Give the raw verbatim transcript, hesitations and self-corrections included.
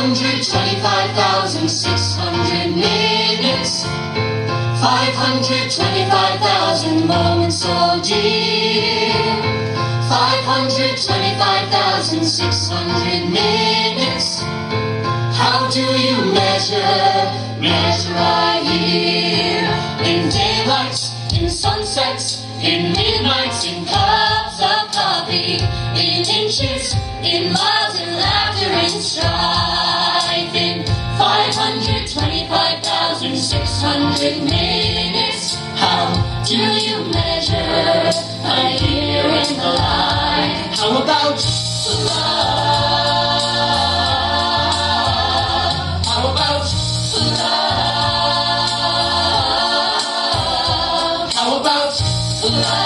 hundred twenty-five thousand six hundred minutes, five hundred twenty-five thousand moments, oh dear. five hundred twenty-five thousand six hundred minutes. How do you measure, measure a year? In daylight, in sunsets, in midnights, in cups of coffee, in inches, in miles, in laughter, in strife. In five hundred twenty-five thousand six hundred minutes, how do you measure a year in the life? How about love? How about love? How about love?